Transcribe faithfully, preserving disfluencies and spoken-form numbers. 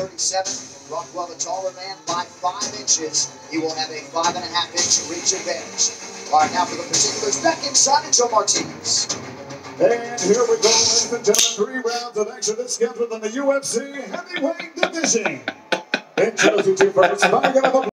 thirty-seven. Rockwell, the taller man, by five inches. He will have a five and a half inch reach advantage. All right, now for the particulars, back inside to Joe Martinez. And here we go, ladies and gentlemen. Three rounds of action is scheduled in the U F C heavyweight division. Introducing you first, fighting out of the